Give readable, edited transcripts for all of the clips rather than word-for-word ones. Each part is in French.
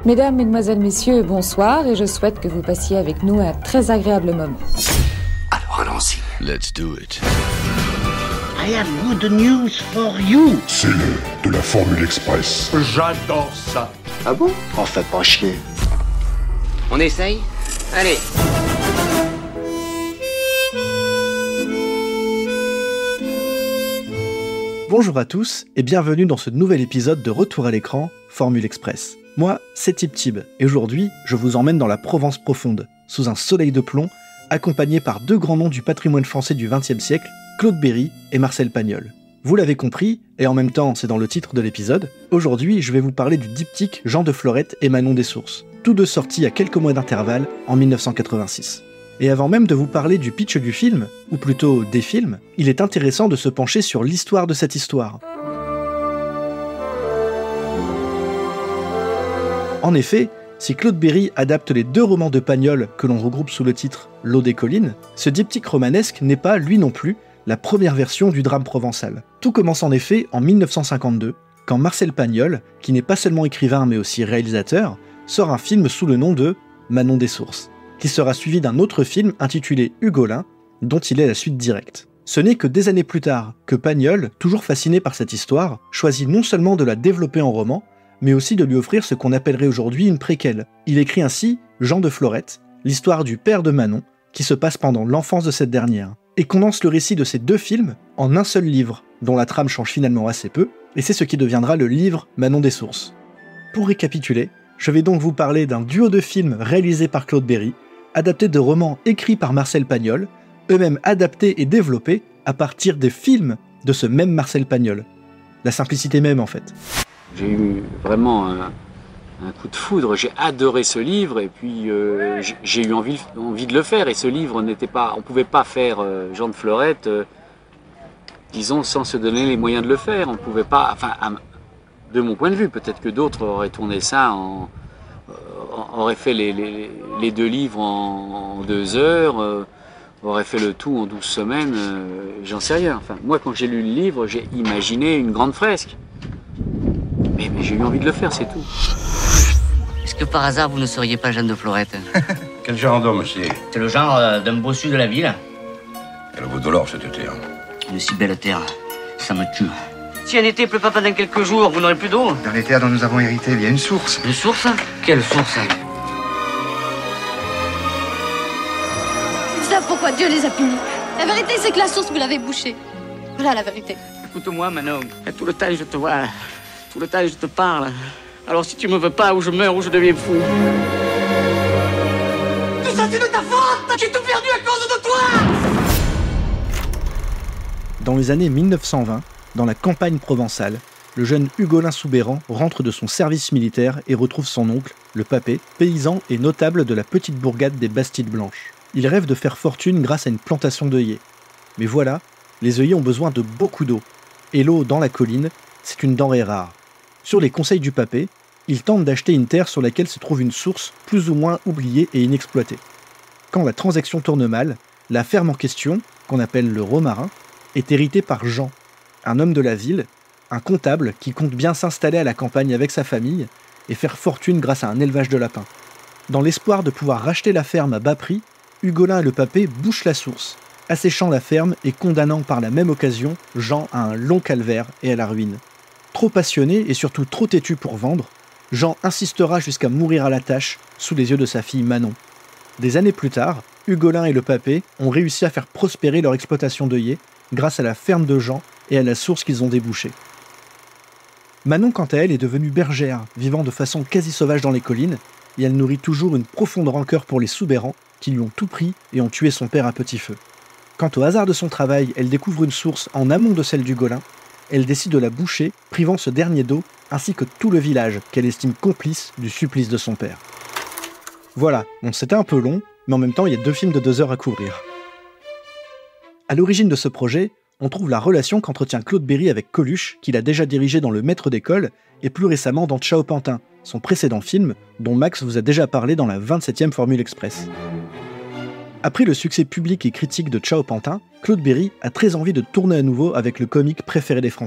Mesdames, Mesdemoiselles, Messieurs, bonsoir et je souhaite que vous passiez avec nous un très agréable moment. Alors allons-y. Let's do it. I have good news for you. C'est l'heure de la Formule Express. J'adore ça. Ah bon? On fait pas chier. On essaye? Allez. Bonjour à tous et bienvenue dans ce nouvel épisode de Retour à l'écran, Formule Express. Moi, c'est Tib Tib et aujourd'hui, je vous emmène dans la Provence profonde, sous un soleil de plomb, accompagné par deux grands noms du patrimoine français du XXe siècle, Claude Berry et Marcel Pagnol. Vous l'avez compris, et en même temps c'est dans le titre de l'épisode, aujourd'hui je vais vous parler du diptyque Jean de Florette et Manon des Sources, tous deux sortis à quelques mois d'intervalle en 1986. Et avant même de vous parler du pitch du film, ou plutôt des films, il est intéressant de se pencher sur l'histoire de cette histoire. En effet, si Claude Berry adapte les deux romans de Pagnol que l'on regroupe sous le titre L'eau des collines, ce diptyque romanesque n'est pas, lui non plus, la première version du drame provençal. Tout commence en effet en 1952, quand Marcel Pagnol, qui n'est pas seulement écrivain mais aussi réalisateur, sort un film sous le nom de Manon des Sources, qui sera suivi d'un autre film intitulé Hugolin, dont il est la suite directe. Ce n'est que des années plus tard que Pagnol, toujours fasciné par cette histoire, choisit non seulement de la développer en roman, mais aussi de lui offrir ce qu'on appellerait aujourd'hui une préquelle. Il écrit ainsi Jean de Florette, l'histoire du père de Manon, qui se passe pendant l'enfance de cette dernière, et condense le récit de ces deux films en un seul livre, dont la trame change finalement assez peu, et c'est ce qui deviendra le livre Manon des Sources. Pour récapituler, je vais donc vous parler d'un duo de films réalisés par Claude Berry, adaptés de romans écrits par Marcel Pagnol, eux-mêmes adaptés et développés à partir des films de ce même Marcel Pagnol. La simplicité même en fait. J'ai eu vraiment un coup de foudre, j'ai adoré ce livre et puis j'ai eu envie de le faire. Et ce livre n'était pas, on ne pouvait pas faire Jean de Florette, disons, sans se donner les moyens de le faire. On ne pouvait pas, enfin, de mon point de vue, peut-être que d'autres auraient tourné ça, auraient fait les deux livres en 2 heures, auraient fait le tout en 12 semaines, j'en sais rien. Enfin, moi, quand j'ai lu le livre, j'ai imaginé une grande fresque. Mais j'ai eu envie de le faire, c'est tout. Est-ce que par hasard, vous ne seriez pas Jeanne de Florette? Quel genre d'homme c'est? C'est le genre d'un bossu de la ville. Elle vaut de l'or cette terre. Une si belle terre, ça me tue. Si un été pleut pas pendant quelques jours, vous n'aurez plus d'eau? Dans les terres dont nous avons hérité, il y a une source. Une source? Quelle source? Ils savent pourquoi Dieu les a punis. La vérité, c'est que la source, vous l'avez bouchée. Voilà la vérité. Écoute-moi, Manon. Tout le temps, je te vois. Tout le temps, je te parle. Alors si tu me veux pas, ou je meurs, ou je deviens fou. Tout ça, c'est de ta faute! J'ai tout perdu à cause de toi! Dans les années 1920, dans la campagne provençale, le jeune Hugolin Soubeyran rentre de son service militaire et retrouve son oncle, le Papé, paysan et notable de la petite bourgade des Bastides Blanches. Il rêve de faire fortune grâce à une plantation d'œillets. Mais voilà, les œillets ont besoin de beaucoup d'eau. Et l'eau dans la colline, c'est une denrée rare. Sur les conseils du Papé, il tente d'acheter une terre sur laquelle se trouve une source plus ou moins oubliée et inexploitée. Quand la transaction tourne mal, la ferme en question, qu'on appelle le Romarin, est héritée par Jean, un homme de la ville, un comptable qui compte bien s'installer à la campagne avec sa famille et faire fortune grâce à un élevage de lapins. Dans l'espoir de pouvoir racheter la ferme à bas prix, Hugolin et le Papé bouchent la source, asséchant la ferme et condamnant par la même occasion Jean à un long calvaire et à la ruine. Trop passionné et surtout trop têtu pour vendre, Jean insistera jusqu'à mourir à la tâche sous les yeux de sa fille Manon. Des années plus tard, Hugolin et le Papé ont réussi à faire prospérer leur exploitation d'œillets grâce à la ferme de Jean et à la source qu'ils ont débouchée. Manon, quant à elle, est devenue bergère, vivant de façon quasi sauvage dans les collines, et elle nourrit toujours une profonde rancœur pour les Soubeyran qui lui ont tout pris et ont tué son père à petit feu. Quant au hasard de son travail, elle découvre une source en amont de celle d'Hugolin. Elle décide de la boucher, privant ce dernier d'eau, ainsi que tout le village, qu'elle estime complice du supplice de son père. Voilà, bon, c'était un peu long, mais en même temps, il y a 2 films de 2 heures à couvrir. À l'origine de ce projet, on trouve la relation qu'entretient Claude Berry avec Coluche, qu'il a déjà dirigé dans Le Maître d'école, et plus récemment dans Ciao Pantin, son précédent film, dont Max vous a déjà parlé dans la 27e Formule Express. Après le succès public et critique de Ciao Pantin, Claude Berry a très envie de tourner à nouveau avec le comique préféré des Français.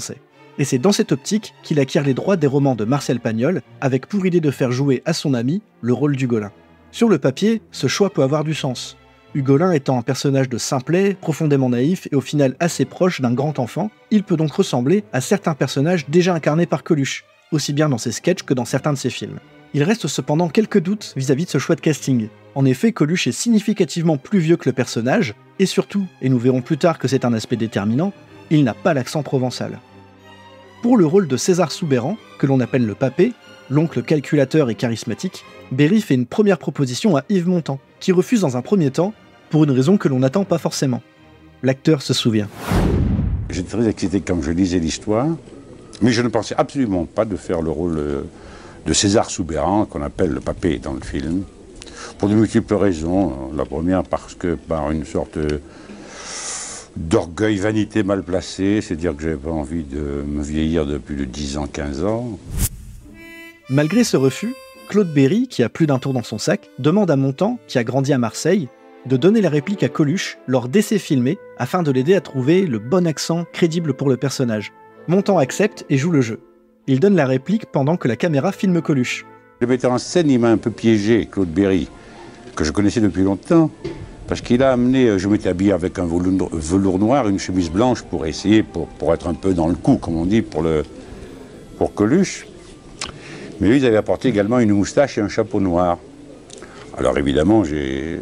Et c'est dans cette optique qu'il acquiert les droits des romans de Marcel Pagnol, avec pour idée de faire jouer à son ami le rôle d'Hugolin. Sur le papier, ce choix peut avoir du sens. Hugolin étant un personnage de simplet, profondément naïf et au final assez proche d'un grand enfant, il peut donc ressembler à certains personnages déjà incarnés par Coluche, aussi bien dans ses sketchs que dans certains de ses films. Il reste cependant quelques doutes vis-à-vis de ce choix de casting. En effet, Coluche est significativement plus vieux que le personnage, et surtout, et nous verrons plus tard que c'est un aspect déterminant, il n'a pas l'accent provençal. Pour le rôle de César Soubeyran, que l'on appelle le Papé, l'oncle calculateur et charismatique, Berry fait une première proposition à Yves Montand, qui refuse dans un premier temps, pour une raison que l'on n'attend pas forcément. L'acteur se souvient. J'étais très excité quand je lisais l'histoire, mais je ne pensais absolument pas de faire le rôle de César Soubeyran, qu'on appelle le Papé dans le film, pour de multiples raisons. La première, parce que par une sorte d'orgueil, vanité mal placée, c'est-à-dire que j'avais pas envie de me vieillir de plus de 10 ans, 15 ans. Malgré ce refus, Claude Berry, qui a plus d'un tour dans son sac, demande à Montand, qui a grandi à Marseille, de donner la réplique à Coluche lors d'essais filmés afin de l'aider à trouver le bon accent crédible pour le personnage. Montand accepte et joue le jeu. Il donne la réplique pendant que la caméra filme Coluche. Le metteur en scène, il m'a un peu piégé, Claude Berry, que je connaissais depuis longtemps, parce qu'il a amené, je m'étais habillé avec un velours noir, une chemise blanche pour essayer, pour être un peu dans le coup, comme on dit, pour Coluche. Mais lui, il avait apporté également une moustache et un chapeau noir. Alors évidemment, je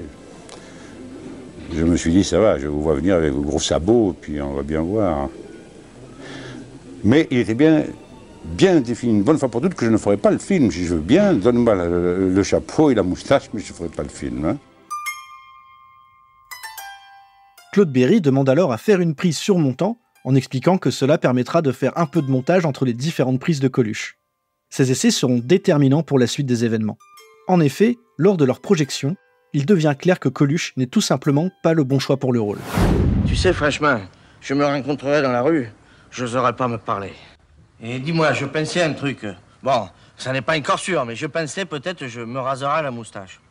me suis dit, ça va, je vous vois venir avec vos gros sabots, puis on va bien voir. Mais il était bien défini une bonne fois pour toutes que je ne ferai pas le film. Si je veux bien, donne-moi le chapeau et la moustache, mais je ne ferai pas le film. Hein. Claude Berry demande alors à faire une prise sur Montand, en expliquant que cela permettra de faire un peu de montage entre les différentes prises de Coluche. Ces essais seront déterminants pour la suite des événements. En effet, lors de leur projection, il devient clair que Coluche n'est tout simplement pas le bon choix pour le rôle. Tu sais, franchement, je me rencontrerais dans la rue, je n'oserais pas me parler. Et dis-moi, je pensais à un truc. Bon, ça n'est pas encore sûr, mais je pensais peut-être je me raserai la moustache.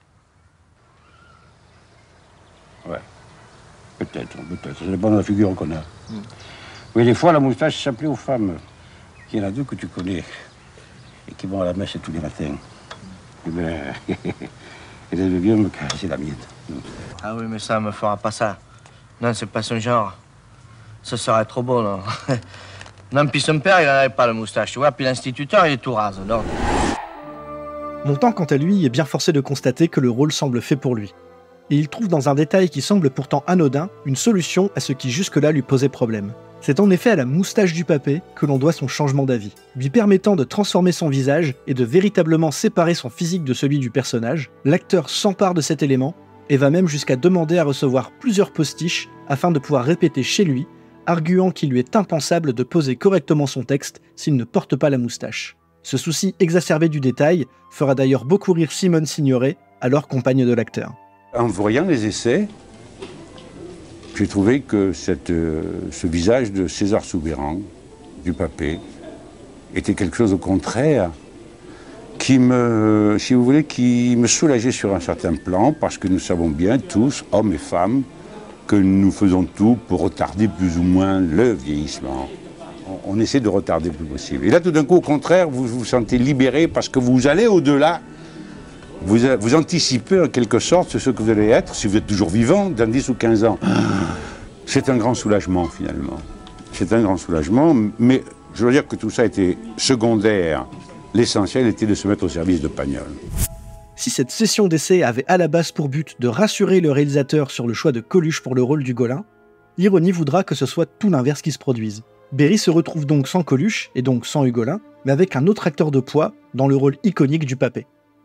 Ouais, peut-être, ça dépend de la figure qu'on a. Oui, des fois, la moustache s'appelait aux femmes. Il y en a deux que tu connais, et qui vont à la messe tous les matins. Eh bien, elle aime bien me caresser la mienne. Ah oui, mais ça me fera pas ça. Non, c'est pas son genre. Ça serait trop beau, non. Non, puis son père, il n'avait pas la moustache, tu vois, puis l'instituteur, il est tout rase, non. Montand, quant à lui, est bien forcé de constater que le rôle semble fait pour lui. Et il trouve dans un détail qui semble pourtant anodin, une solution à ce qui jusque-là lui posait problème. C'est en effet à la moustache du Papé que l'on doit son changement d'avis, lui permettant de transformer son visage et de véritablement séparer son physique de celui du personnage. L'acteur s'empare de cet élément et va même jusqu'à demander à recevoir plusieurs postiches afin de pouvoir répéter chez lui, arguant qu'il lui est impensable de poser correctement son texte s'il ne porte pas la moustache. Ce souci exacerbé du détail fera d'ailleurs beaucoup rire Simone Signoret, alors compagne de l'acteur. En voyant les essais, j'ai trouvé que ce visage de César Soubeyran, du Papé, était quelque chose au contraire qui me soulageait sur un certain plan, parce que nous savons bien tous, hommes et femmes, que nous faisons tout pour retarder plus ou moins le vieillissement. On essaie de retarder le plus possible. Et là, tout d'un coup, au contraire, vous vous sentez libéré parce que vous allez au-delà. Vous anticipez en quelque sorte ce que vous allez être, si vous êtes toujours vivant, dans 10 ou 15 ans. C'est un grand soulagement, finalement. C'est un grand soulagement, mais je dois dire que tout ça était secondaire. L'essentiel était de se mettre au service de Pagnol. Si cette session d'essai avait à la base pour but de rassurer le réalisateur sur le choix de Coluche pour le rôle d'Hugolin, l'ironie voudra que ce soit tout l'inverse qui se produise. Berry se retrouve donc sans Coluche, et donc sans Hugolin, mais avec un autre acteur de poids dans le rôle iconique du Papé.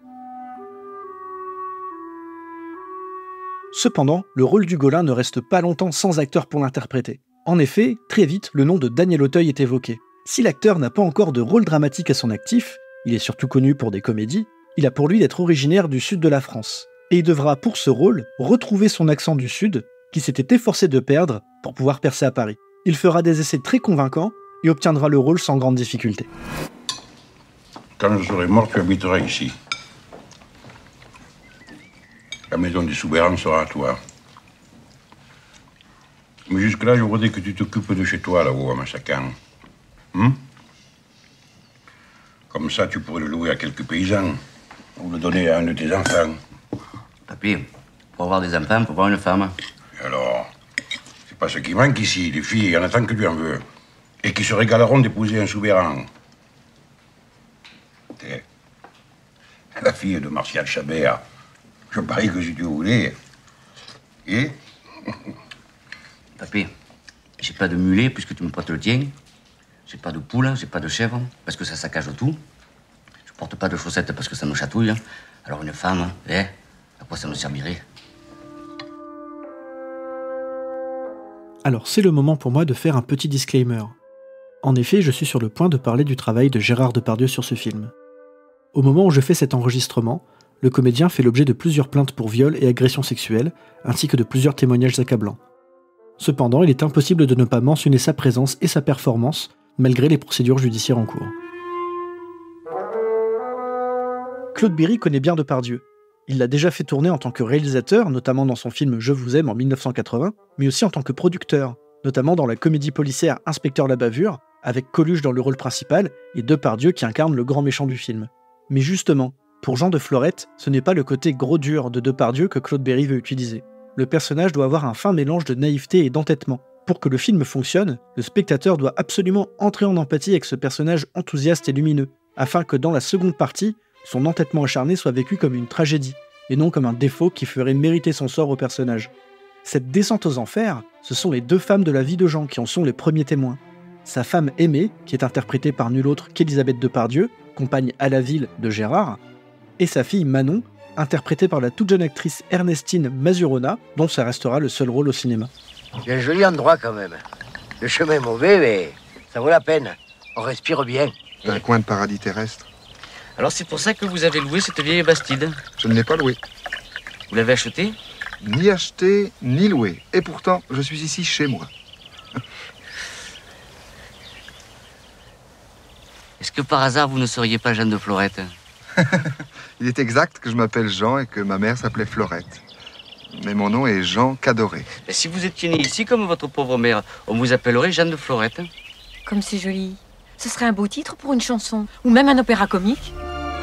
Cependant, le rôle d'Hugolin ne reste pas longtemps sans acteur pour l'interpréter. En effet, très vite, le nom de Daniel Auteuil est évoqué. Si l'acteur n'a pas encore de rôle dramatique à son actif, il est surtout connu pour des comédies, il a pour lui d'être originaire du sud de la France. Et il devra, pour ce rôle, retrouver son accent du sud, qui s'était efforcé de perdre pour pouvoir percer à Paris. Il fera des essais très convaincants et obtiendra le rôle sans grande difficulté. Quand je serai mort, tu habiteras ici. La maison des Soubeyran sera à toi. Mais jusque-là, je voudrais que tu t'occupes de chez toi, là-haut, à Massacan. Comme ça, tu pourrais le louer à quelques paysans. Ou le donner à un de tes enfants. Papy, pour avoir des enfants, faut avoir une femme. Et alors, c'est pas ce qui manque ici. Les filles, il y en a tant que tu en veux. Et qui se régaleront d'épouser un souverain. T'es la fille de Martial Chabert. Je parie que si tu voulais. Et Papy, j'ai pas de mulet puisque tu me prêtes le tien. J'ai pas de poule, j'ai pas de chèvre, parce que ça saccage tout. Je porte pas de chaussettes parce que ça me chatouille. Alors une femme, à quoi ça me servirait? Alors c'est le moment pour moi de faire un petit disclaimer. En effet, je suis sur le point de parler du travail de Gérard Depardieu sur ce film. Au moment où je fais cet enregistrement, le comédien fait l'objet de plusieurs plaintes pour viol et agression sexuelle, ainsi que de plusieurs témoignages accablants. Cependant, il est impossible de ne pas mentionner sa présence et sa performance, malgré les procédures judiciaires en cours. Claude Berry connaît bien Depardieu. Il l'a déjà fait tourner en tant que réalisateur, notamment dans son film Je vous aime en 1980, mais aussi en tant que producteur, notamment dans la comédie policière Inspecteur la bavure, avec Coluche dans le rôle principal et Depardieu qui incarne le grand méchant du film. Mais justement, pour Jean de Florette, ce n'est pas le côté gros dur de Depardieu que Claude Berry veut utiliser. Le personnage doit avoir un fin mélange de naïveté et d'entêtement. Pour que le film fonctionne, le spectateur doit absolument entrer en empathie avec ce personnage enthousiaste et lumineux, afin que dans la seconde partie, son entêtement acharné soit vécu comme une tragédie, et non comme un défaut qui ferait mériter son sort au personnage. Cette descente aux enfers, ce sont les deux femmes de la vie de Jean qui en sont les premiers témoins. Sa femme Aimée, qui est interprétée par nulle autre qu'Élisabeth Depardieu, compagne à la ville de Gérard, et sa fille Manon, interprétée par la toute jeune actrice Ernestine Masurona, dont ça restera le seul rôle au cinéma. C'est un joli endroit quand même. Le chemin est mauvais, mais ça vaut la peine. On respire bien. Un coin de paradis terrestre. Alors c'est pour ça que vous avez loué cette vieille bastide? Je ne l'ai pas loué. Vous l'avez achetée? Ni acheté, ni loué. Et pourtant, je suis ici chez moi. Est-ce que par hasard vous ne seriez pas Jeanne de Florette? Il est exact que je m'appelle Jean et que ma mère s'appelait Florette. Mais mon nom est Jean Cadoré. Et si vous étiez né ici comme votre pauvre mère, on vous appellerait Jeanne de Florette. Comme c'est joli. Ce serait un beau titre pour une chanson, ou même un opéra comique.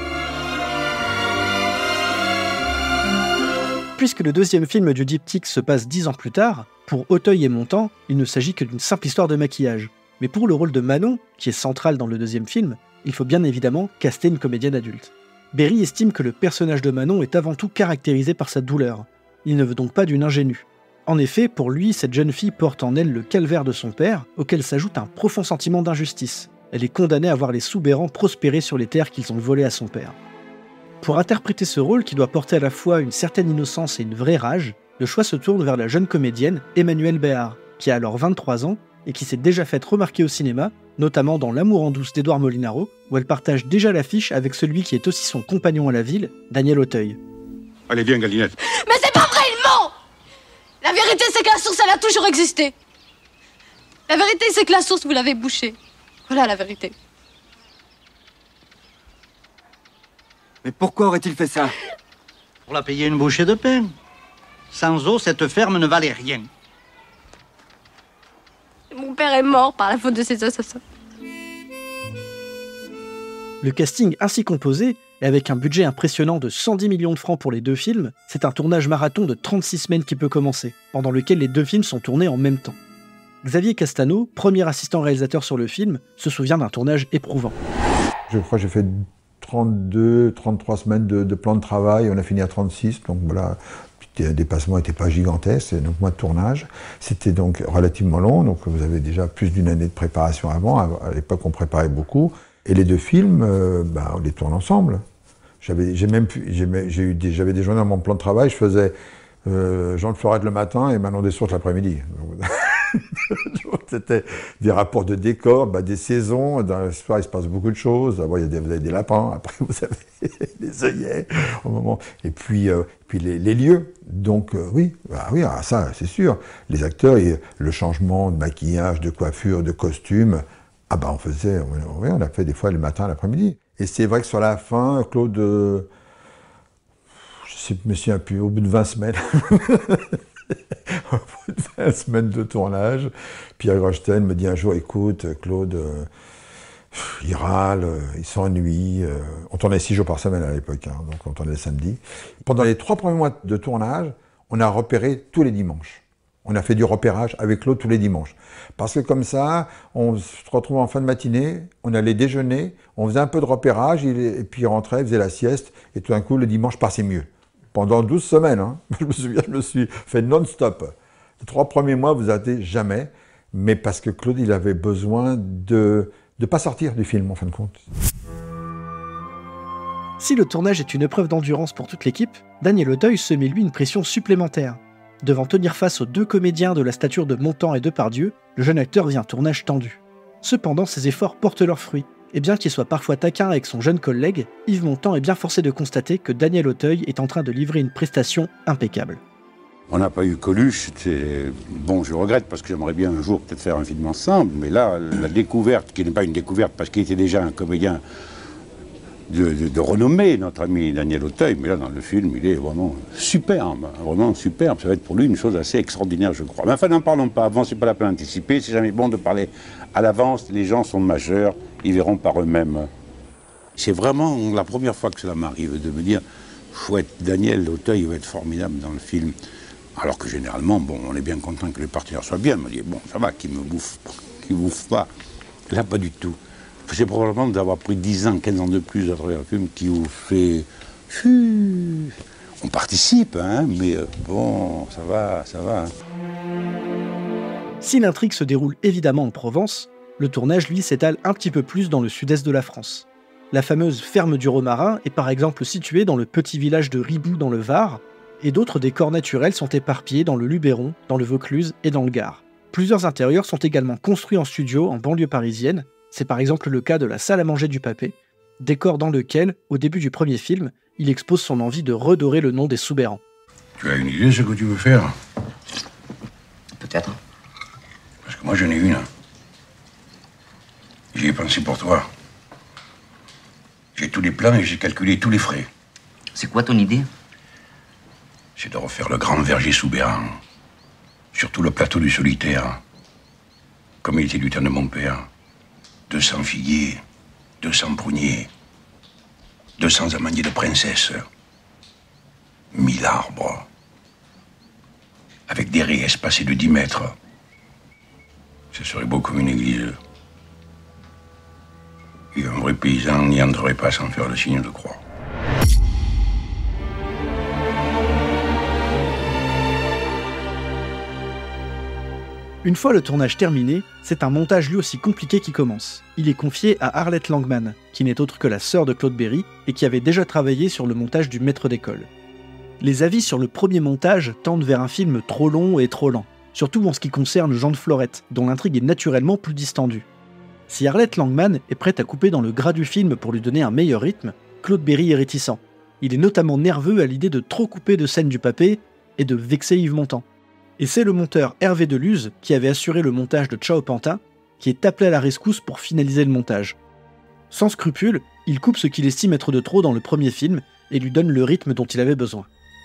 Puisque le deuxième film du diptyque se passe 10 ans plus tard, pour Auteuil et Montand, il ne s'agit que d'une simple histoire de maquillage. Mais pour le rôle de Manon, qui est central dans le deuxième film, il faut bien évidemment caster une comédienne adulte. Berry estime que le personnage de Manon est avant tout caractérisé par sa douleur. Il ne veut donc pas d'une ingénue. En effet, pour lui, cette jeune fille porte en elle le calvaire de son père, auquel s'ajoute un profond sentiment d'injustice. Elle est condamnée à voir les Soubeyran prospérer sur les terres qu'ils ont volées à son père. Pour interpréter ce rôle qui doit porter à la fois une certaine innocence et une vraie rage, le choix se tourne vers la jeune comédienne Emmanuelle Béard, qui a alors 23 ans et qui s'est déjà faite remarquer au cinéma, notamment dans L'amour en douce d'Édouard Molinaro, où elle partage déjà l'affiche avec celui qui est aussi son compagnon à la ville, Daniel Auteuil. Allez, viens, Galinette. Mais c'est pas vrai, il ment! La vérité, c'est que la source, elle a toujours existé. La vérité, c'est que la source, vous l'avez bouchée. Voilà la vérité. Mais pourquoi aurait-il fait ça? Pour la payer une bouchée de pain. Sans eau, cette ferme ne valait rien. Mon père est mort par la faute de ses assassins. Le casting ainsi composé, et avec un budget impressionnant de 110 millions de francs pour les deux films, c'est un tournage marathon de 36 semaines qui peut commencer, pendant lequel les deux films sont tournés en même temps. Xavier Castano, premier assistant réalisateur sur le film, se souvient d'un tournage éprouvant. Je crois que j'ai fait 32, 33 semaines de plan de travail, on a fini à 36, donc voilà, le dépassement n'était pas gigantesque, donc mois de tournage. C'était donc relativement long, donc vous avez déjà plus d'une année de préparation avant, à l'époque on préparait beaucoup. Et les deux films, on les tourne ensemble. J'avais des journées dans mon plan de travail, je faisais Jean de Florette le matin et Manon des Sources l'après-midi. C'était des rapports de décors, des saisons, dans l'histoire il se passe beaucoup de choses. D'abord vous avez des lapins, après vous avez des œillets, au moment. Et puis les lieux. Donc oui, ça c'est sûr. Les acteurs, le changement de maquillage, de coiffure, de costume, on a fait des fois le matin, l'après-midi. Et c'est vrai que sur la fin, Claude, je me souviens plus, au bout de 20 semaines, au bout de 20 semaines de tournage, Pierre Grochten me dit un jour, écoute, Claude, Ils râlent, ils s'ennuient. On tournait 6 jours par semaine à l'époque, hein, donc on tournait le samedi. Pendant les 3 premiers mois de tournage, on a repéré tous les dimanches. On a fait du repérage avec Claude tous les dimanches. Parce que comme ça, on se retrouvait en fin de matinée, on allait déjeuner, on faisait un peu de repérage, et puis il rentrait, faisait la sieste, et tout d'un coup, le dimanche passait mieux. Pendant 12 semaines, hein, je me souviens, je me suis fait non-stop. Les 3 premiers mois, vous n'arrêtez jamais, mais parce que Claude, il avait besoin de ne pas sortir du film, en fin de compte. Si le tournage est une épreuve d'endurance pour toute l'équipe, Daniel Auteuil se met lui une pression supplémentaire. Devant tenir face aux 2 comédiens de la stature de Montand et Depardieu, le jeune acteur vit un tournage tendu. Cependant, ses efforts portent leurs fruits, et bien qu'il soit parfois taquin avec son jeune collègue, Yves Montand est bien forcé de constater que Daniel Auteuil est en train de livrer une prestation impeccable. On n'a pas eu Coluche, bon, je regrette parce que j'aimerais bien un jour peut-être faire un film ensemble, mais là, la découverte, qui n'est pas une découverte parce qu'il était déjà un comédien de renommée, notre ami Daniel Auteuil, mais là, dans le film, il est vraiment superbe, Ça va être pour lui une chose assez extraordinaire, je crois. Mais enfin, n'en parlons pas avant, c'est pas la peine d'anticiper, c'est jamais bon de parler à l'avance, les gens sont majeurs, ils verront par eux-mêmes. C'est vraiment la première fois que cela m'arrive, de me dire, chouette, Daniel Auteuil va être formidable dans le film. Alors que généralement, bon, on est bien content que les partenaires soient bien, on me dit, bon, ça va, qu'ils bouffent pas. Là, pas du tout. C'est probablement d'avoir pris 10 ans, 15 ans de plus à travers le film qui vous fait... On participe, hein, mais bon, ça va. Hein. Si l'intrigue se déroule évidemment en Provence, le tournage, lui, s'étale un petit peu plus dans le sud-est de la France. La fameuse ferme du Romarin est par exemple située dans le petit village de Ribou dans le Var, et d'autres décors naturels sont éparpillés dans le Luberon, dans le Vaucluse et dans le Gard. Plusieurs intérieurs sont également construits en studio en banlieue parisienne. C'est par exemple le cas de la salle à manger du Papé, décor dans lequel, au début du premier film, il expose son envie de redorer le nom des Soubeyran. Tu as une idée de ce que tu veux faire? Peut-être. Parce que moi j'en ai une. J'y ai pensé pour toi. J'ai tous les plans et j'ai calculé tous les frais. C'est quoi ton idée? C'est de refaire le grand verger Soubeyran. Surtout le plateau du Solitaire. Comme il était du temps de mon père. 200 figuiers, 200 pruniers, 200 amaniers de princesses, 1000 arbres, avec des raies espacées de 10 mètres. Ce serait beau comme une église. Et un vrai paysan n'y entrerait pas sans faire le signe de croix. Une fois le tournage terminé, c'est un montage lui aussi compliqué qui commence. Il est confié à Arlette Langman, qui n'est autre que la sœur de Claude Berry et qui avait déjà travaillé sur le montage du Maître d'école. Les avis sur le premier montage tendent vers un film trop long et trop lent, surtout en ce qui concerne Jean de Florette, dont l'intrigue est naturellement plus distendue. Si Arlette Langman est prête à couper dans le gras du film pour lui donner un meilleur rythme, Claude Berry est réticent. Il est notamment nerveux à l'idée de trop couper de scènes du Papé et de vexer Yves Montand. Et c'est le monteur Hervé Deluse, qui avait assuré le montage de Ciao Pantin, qui est appelé à la rescousse pour finaliser le montage. Sans scrupule, il coupe ce qu'il estime être de trop dans le premier film et lui donne le rythme dont il avait besoin.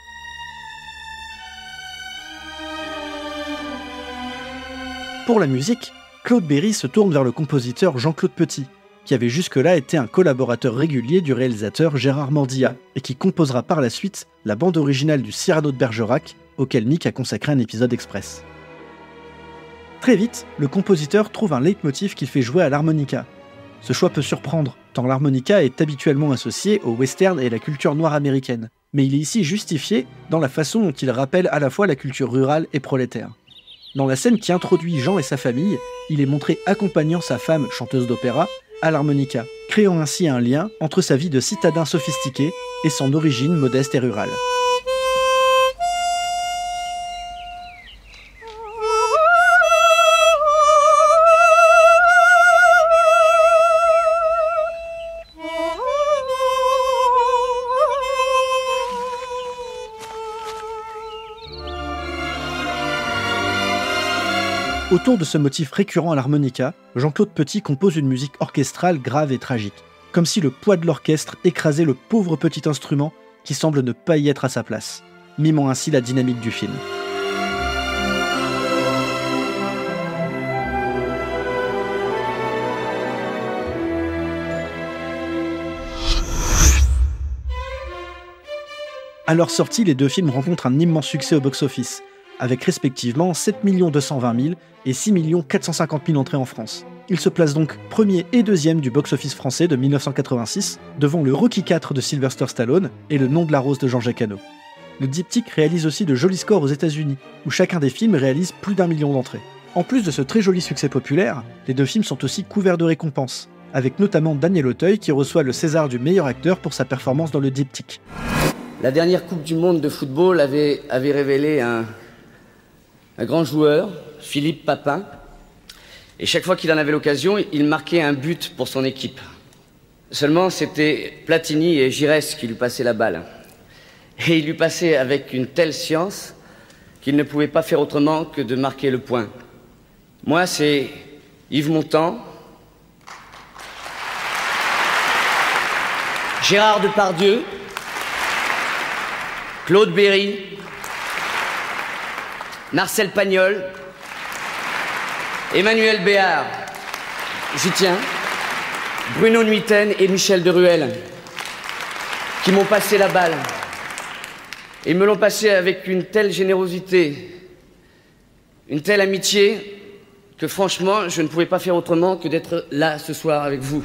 Pour la musique, Claude Berry se tourne vers le compositeur Jean-Claude Petit, qui avait jusque-là été un collaborateur régulier du réalisateur Gérard Mordia, et qui composera par la suite la bande originale du Cyrano de Bergerac, auquel Nick a consacré un épisode express. Très vite, le compositeur trouve un leitmotiv qu'il fait jouer à l'harmonica. Ce choix peut surprendre, tant l'harmonica est habituellement associé au western et à la culture noire américaine, mais il est ici justifié dans la façon dont il rappelle à la fois la culture rurale et prolétaire. Dans la scène qui introduit Jean et sa famille, il est montré accompagnant sa femme, chanteuse d'opéra, à l'harmonica, créant ainsi un lien entre sa vie de citadin sophistiqué et son origine modeste et rurale. Autour de ce motif récurrent à l'harmonica, Jean-Claude Petit compose une musique orchestrale grave et tragique, comme si le poids de l'orchestre écrasait le pauvre petit instrument qui semble ne pas y être à sa place, mimant ainsi la dynamique du film. À leur sortie, les deux films rencontrent un immense succès au box-office, avec respectivement 7 220 000 et 6 450 000 entrées en France. Ils se placent donc premier et deuxième du box-office français de 1986, devant le Rocky IV de Sylvester Stallone et le Nom de la rose de Jean-Jacques Hano. Le diptyque réalise aussi de jolis scores aux États-Unis, où chacun des films réalise plus d'1 million d'entrées. En plus de ce très joli succès populaire, les deux films sont aussi couverts de récompenses, avec notamment Daniel Auteuil qui reçoit le César du meilleur acteur pour sa performance dans le diptyque. La dernière Coupe du Monde de football avait révélé un grand joueur, Philippe Papin, et chaque fois qu'il en avait l'occasion, il marquait un but pour son équipe. Seulement, c'était Platini et Giresse qui lui passaient la balle. Et il lui passait avec une telle science qu'il ne pouvait pas faire autrement que de marquer le point. Moi, c'est Yves Montand, Gérard Depardieu, Claude Berry, Marcel Pagnol, Emmanuel Béard, j'y tiens, Bruno Nuiten et Michel Deruel, qui m'ont passé la balle. Et me l'ont passé avec une telle générosité, une telle amitié, que franchement, je ne pouvais pas faire autrement que d'être là ce soir avec vous.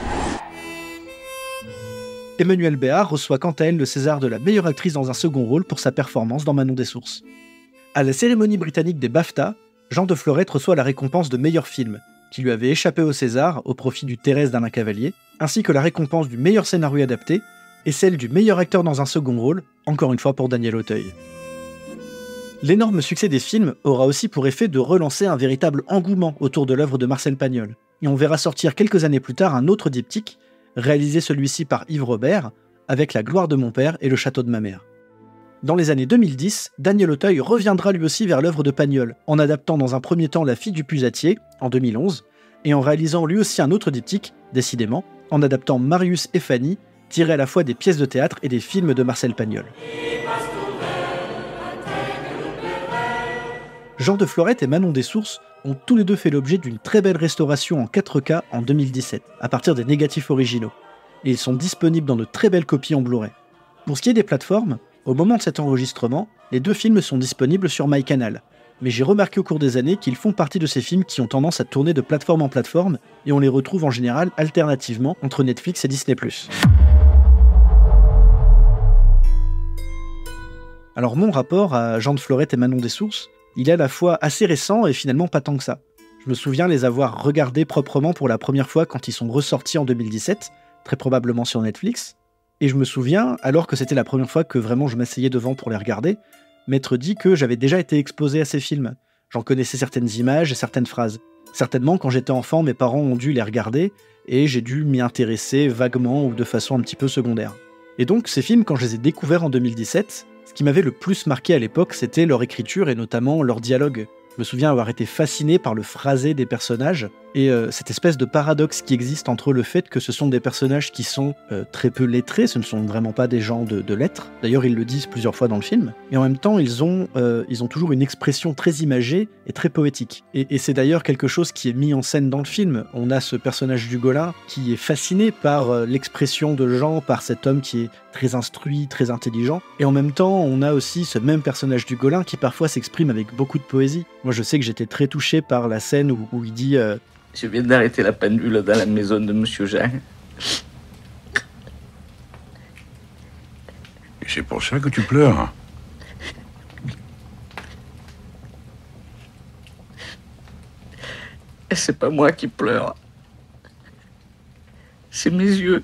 Emmanuel Béard reçoit quant à elle le César de la meilleure actrice dans un second rôle pour sa performance dans Manon des Sources. À la cérémonie britannique des BAFTA, Jean de Florette reçoit la récompense de meilleur film, qui lui avait échappé au César au profit du Thérèse d'Alain Cavalier, ainsi que la récompense du meilleur scénario adapté et celle du meilleur acteur dans un second rôle, encore une fois pour Daniel Auteuil. L'énorme succès des films aura aussi pour effet de relancer un véritable engouement autour de l'œuvre de Marcel Pagnol, et on verra sortir quelques années plus tard un autre diptyque, réalisé celui-ci par Yves Robert, avec La gloire de mon père et Le château de ma mère. Dans les années 2010, Daniel Auteuil reviendra lui aussi vers l'œuvre de Pagnol, en adaptant dans un premier temps La fille du pusatier, en 2011, et en réalisant lui aussi un autre diptyque, décidément, en adaptant Marius et Fanny, tirés à la fois des pièces de théâtre et des films de Marcel Pagnol. Jean de Florette et Manon des Sources ont tous les deux fait l'objet d'une très belle restauration en 4K en 2017, à partir des négatifs originaux, et ils sont disponibles dans de très belles copies en Blu-ray. Pour ce qui est des plateformes, au moment de cet enregistrement, les deux films sont disponibles sur MyCanal, mais j'ai remarqué au cours des années qu'ils font partie de ces films qui ont tendance à tourner de plateforme en plateforme, et on les retrouve en général alternativement entre Netflix et Disney+. Alors mon rapport à Jean de Florette et Manon des Sources, il est à la fois assez récent et finalement pas tant que ça. Je me souviens les avoir regardés proprement pour la première fois quand ils sont ressortis en 2017, très probablement sur Netflix, et je me souviens, alors que c'était la première fois que vraiment je m'asseyais devant pour les regarder, m'être dit que j'avais déjà été exposé à ces films. J'en connaissais certaines images et certaines phrases. Certainement, quand j'étais enfant, mes parents ont dû les regarder, et j'ai dû m'y intéresser vaguement ou de façon un petit peu secondaire. Et donc, ces films, quand je les ai découverts en 2017, ce qui m'avait le plus marqué à l'époque, c'était leur écriture et notamment leur dialogue. Je me souviens avoir été fasciné par le phrasé des personnages et cette espèce de paradoxe qui existe entre le fait que ce sont des personnages qui sont très peu lettrés, ce ne sont vraiment pas des gens de lettres, d'ailleurs ils le disent plusieurs fois dans le film, et en même temps ils ont toujours une expression très imagée et très poétique. Et c'est d'ailleurs quelque chose qui est mis en scène dans le film. On a ce personnage d'Hugolin qui est fasciné par l'expression de Jean, par cet homme qui est très instruit, très intelligent, et en même temps on a aussi ce même personnage d'Hugolin qui parfois s'exprime avec beaucoup de poésie. Moi je sais que j'étais très touché par la scène où il dit Je viens d'arrêter la pendule dans la maison de Monsieur Jean. Et c'est pour ça que tu pleures. Et c'est pas moi qui pleure. C'est mes yeux.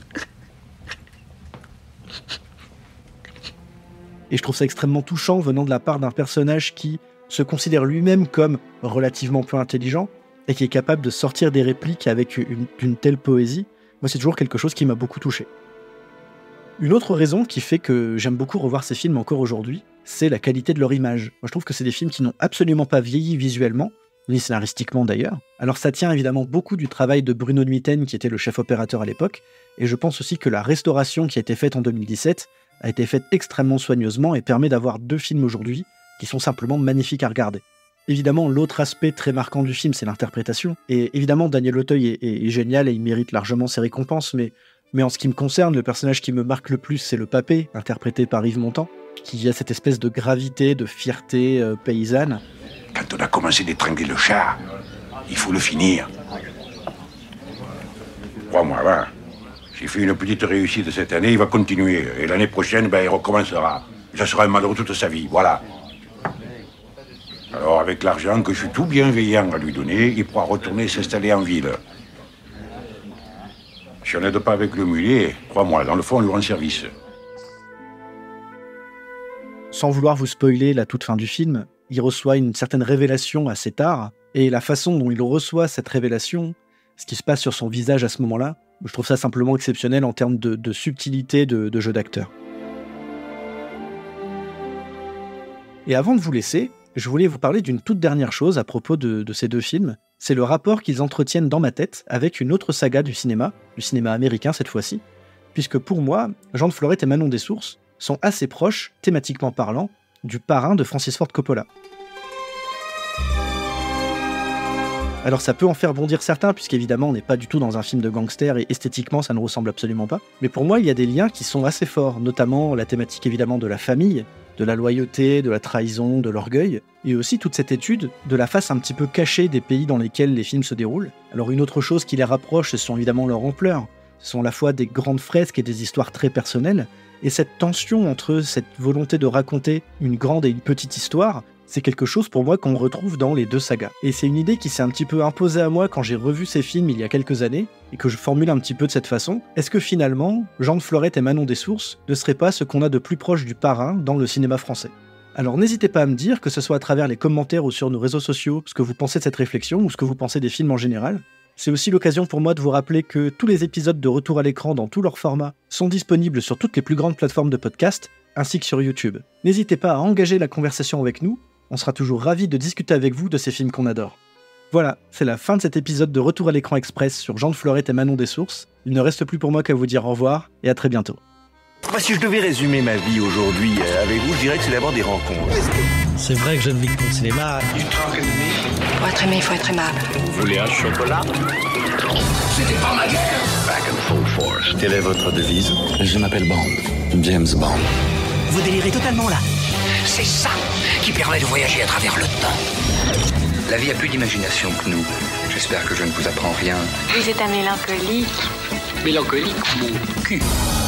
Et je trouve ça extrêmement touchant venant de la part d'un personnage qui se considère lui-même comme relativement peu intelligent et qui est capable de sortir des répliques avec une telle poésie. Moi, c'est toujours quelque chose qui m'a beaucoup touché. Une autre raison qui fait que j'aime beaucoup revoir ces films encore aujourd'hui, c'est la qualité de leur image. Moi, je trouve que c'est des films qui n'ont absolument pas vieilli visuellement, ni scénaristiquement d'ailleurs. Alors ça tient évidemment beaucoup du travail de Bruno Nuiten, qui était le chef opérateur à l'époque, et je pense aussi que la restauration qui a été faite en 2017 a été faite extrêmement soigneusement et permet d'avoir deux films aujourd'hui qui sont simplement magnifiques à regarder. Évidemment, l'autre aspect très marquant du film, c'est l'interprétation. Et évidemment, Daniel Auteuil est génial et il mérite largement ses récompenses, mais en ce qui me concerne, le personnage qui me marque le plus, c'est le papé, interprété par Yves Montand. qui a cette espèce de gravité, de fierté paysanne. Quand on a commencé d'étrangler le chat, il faut le finir. Crois-moi, va. J'ai fait une petite réussite cette année, il va continuer. Et l'année prochaine, il recommencera. Ça sera un malheureux toute sa vie, voilà. Alors, avec l'argent que je suis tout bienveillant à lui donner, il pourra retourner s'installer en ville. Si on n'aide pas avec le mulet, crois-moi, dans le fond, on lui rend service. Sans vouloir vous spoiler la toute fin du film, il reçoit une certaine révélation assez tard, et la façon dont il reçoit cette révélation, ce qui se passe sur son visage à ce moment-là, je trouve ça simplement exceptionnel en termes de subtilité de jeu d'acteur. Et avant de vous laisser, je voulais vous parler d'une toute dernière chose à propos de ces deux films. C'est le rapport qu'ils entretiennent dans ma tête avec une autre saga du cinéma américain cette fois-ci, puisque pour moi, Jean de Florette et Manon des Sources sont assez proches, thématiquement parlant, du Parrain de Francis Ford Coppola. Alors ça peut en faire bondir certains, puisqu'évidemment on n'est pas du tout dans un film de gangster et esthétiquement ça ne ressemble absolument pas. Mais pour moi il y a des liens qui sont assez forts, notamment la thématique évidemment de la famille, de la loyauté, de la trahison, de l'orgueil, et aussi toute cette étude de la face un petit peu cachée des pays dans lesquels les films se déroulent. Alors une autre chose qui les rapproche, ce sont évidemment leur ampleur. Ce sont à la fois des grandes fresques et des histoires très personnelles, et cette tension entre cette volonté de raconter une grande et une petite histoire, c'est quelque chose pour moi qu'on retrouve dans les deux sagas. Et c'est une idée qui s'est un petit peu imposée à moi quand j'ai revu ces films il y a quelques années, et que je formule un petit peu de cette façon. Est-ce que finalement, Jean de Florette et Manon des Sources ne seraient pas ce qu'on a de plus proche du Parrain dans le cinéma français ? Alors n'hésitez pas à me dire, que ce soit à travers les commentaires ou sur nos réseaux sociaux, ce que vous pensez de cette réflexion, ou ce que vous pensez des films en général. C'est aussi l'occasion pour moi de vous rappeler que tous les épisodes de Retour à l'écran dans tous leurs formats sont disponibles sur toutes les plus grandes plateformes de podcast, ainsi que sur YouTube. N'hésitez pas à engager la conversation avec nous, on sera toujours ravis de discuter avec vous de ces films qu'on adore. Voilà, c'est la fin de cet épisode de Retour à l'écran express sur Jean de Florette et Manon des Sources. Il ne reste plus pour moi qu'à vous dire au revoir et à très bientôt. Si je devais résumer ma vie aujourd'hui avec vous, je dirais que c'est d'abord des rencontres. C'est vrai que je ne vis que pour le cinéma. Pour être aimé, il faut être aimable. Vous voulez un chocolat? C'était pas ma guerre. Back and full force. Quelle est votre devise? Je m'appelle Bond, James Bond. Vous délirez totalement là. C'est ça qui permet de voyager à travers le temps. La vie a plus d'imagination que nous. J'espère que je ne vous apprends rien. Vous êtes un mélancolique. Mélancolique, mon cul.